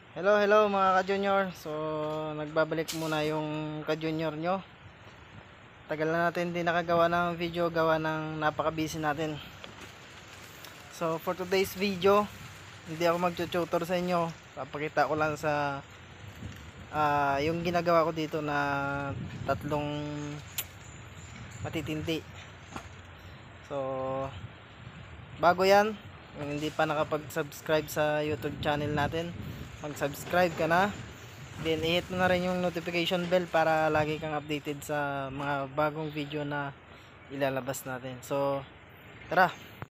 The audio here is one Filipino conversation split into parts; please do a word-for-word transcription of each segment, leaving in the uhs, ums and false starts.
Hello, hello mga ka-junior. So, nagbabalik muna yung ka-junior nyo. Tagal na natin hindi nakagawa ng video, gawa ng napaka-busy natin. So, for today's video, hindi ako mag-tutor sa inyo. Papakita ko lang sa uh, yung ginagawa ko dito na tatlong matitindi. So, bago yan, kung hindi pa nakapag-subscribe sa YouTube channel natin, mag-subscribe ka na, then i-hit mo na rin yung notification bell para lagi kang updated sa mga bagong video na ilalabas natin. So tara.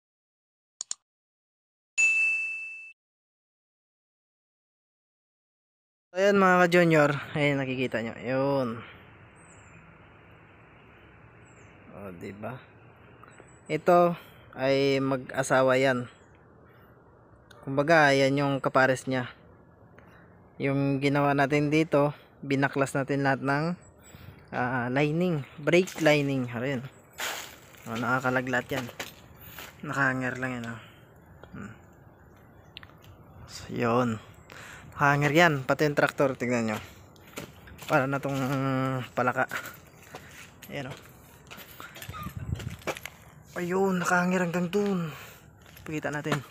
So ayan mga ka-junior, ayun nakikita nyo, yun. O diba, ito ay mag-asawa yan, kumbaga yan yung kapares nya. Yung ginawa natin dito, binaklas natin lahat ng uh, lining, brake lining. Ayan, o, nakakalaglat yan, nakahanger lang yan, o. Hmm. So yun, nakahanger yan, pati yung traktor, tignan nyo, para na tong palaka. Ayan, o. Ayun, nakahanger hanggang dun, pakita natin.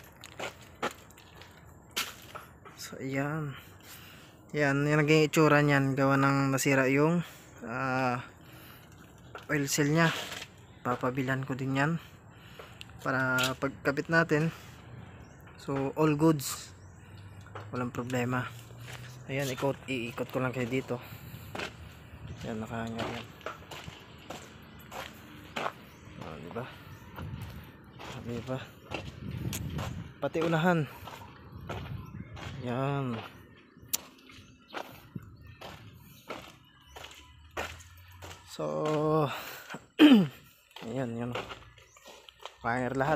So ayan, yan, yung naging itsura niyan, gawa ng nasira yung uh, oil seal nya. Papabilan ko din yan para pagkabit natin, so all goods, walang problema. Ayan, ikot, iikot ko lang kayo dito. Yan, nakahangar yan. O, diba? Diba? Pati unahan. Yan. So ayan, yun, hanger lahat.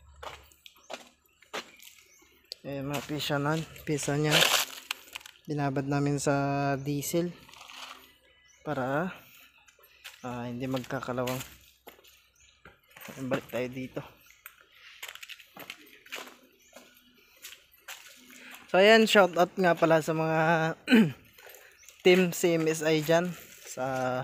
Ayan, mga pisa na, pisa nya binabad namin sa diesel para uh, hindi magkakalawang. Balik tayo dito. So ayan, shout out nga pala sa mga team C M S I dyan, sa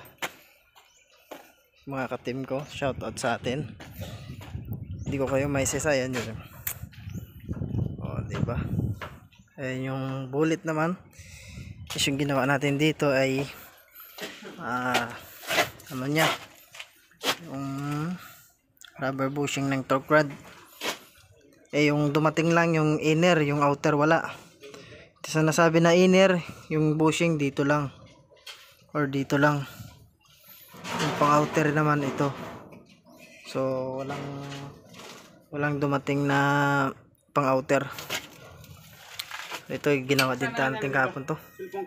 mga ka-team ko, shout out sa atin. Hindi ko kayo may sisayan yun. O, diba? Ayan yung bullet naman. Is yung ginawa natin dito ay uh, ano nya, yung rubber bushing ng torque rod. Eh yung dumating lang yung inner, yung outer wala. Sa nasabi na inner, yung bushing dito lang or dito lang. Yung pang outer naman ito. So walang walang dumating na pang outer. Ito ginawa din natin kahapon to.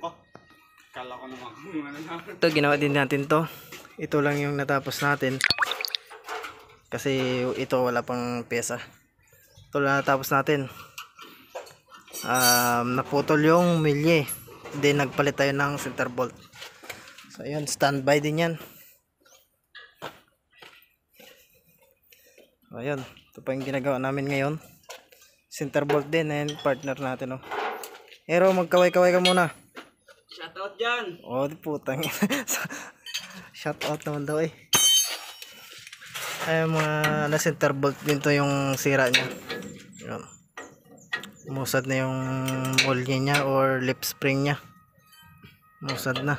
Ito ginawa din natin to. Ito lang yung natapos natin, kasi ito wala pang pyesa. Ito lang natapos natin. Um, naputol yung milye, then nagpalit tayo ng center bolt. So ayun, standby din yan. Ayun, ito pa yung ginagawa namin ngayon. Center bolt din, and partner natin, oh. Hero, magkaway-kaway ka muna. Shoutout dyan. Oh, di putang. Shoutout naman daw eh. Ay, mga na center bolt din to yung sira nya. Ayun, musad na yung molye nya or lip spring nya. Musad na.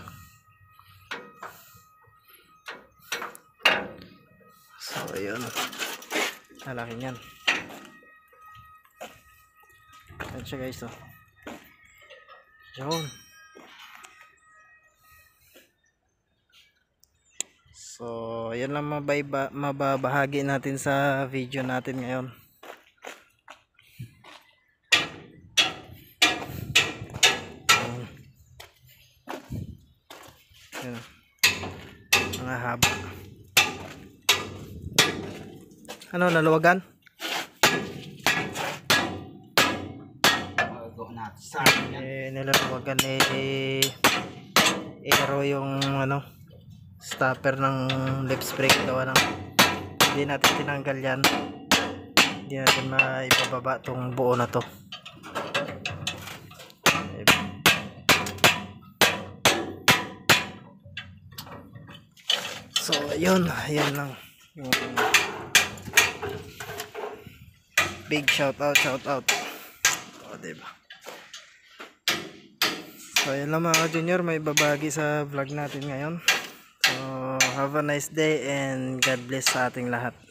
So ayun, malaki yan. Ayan siya guys, oh. Yun. So yan lang mabayba, mababahagi natin sa video natin ngayon. Yan, mga haba. Ano, naluwagan? Eh, nilaluwagan eh, aero yung ano, stopper ng lip spring. Gawa ng hindi natin tinanggal yan, hindi natin maibababa tong buo na to. So, yun. Yun lang. Yung big shout out, shout out. O, diba? So, yun lang mga junior. May babagi sa vlog natin ngayon. So, have a nice day and God bless sa ating lahat.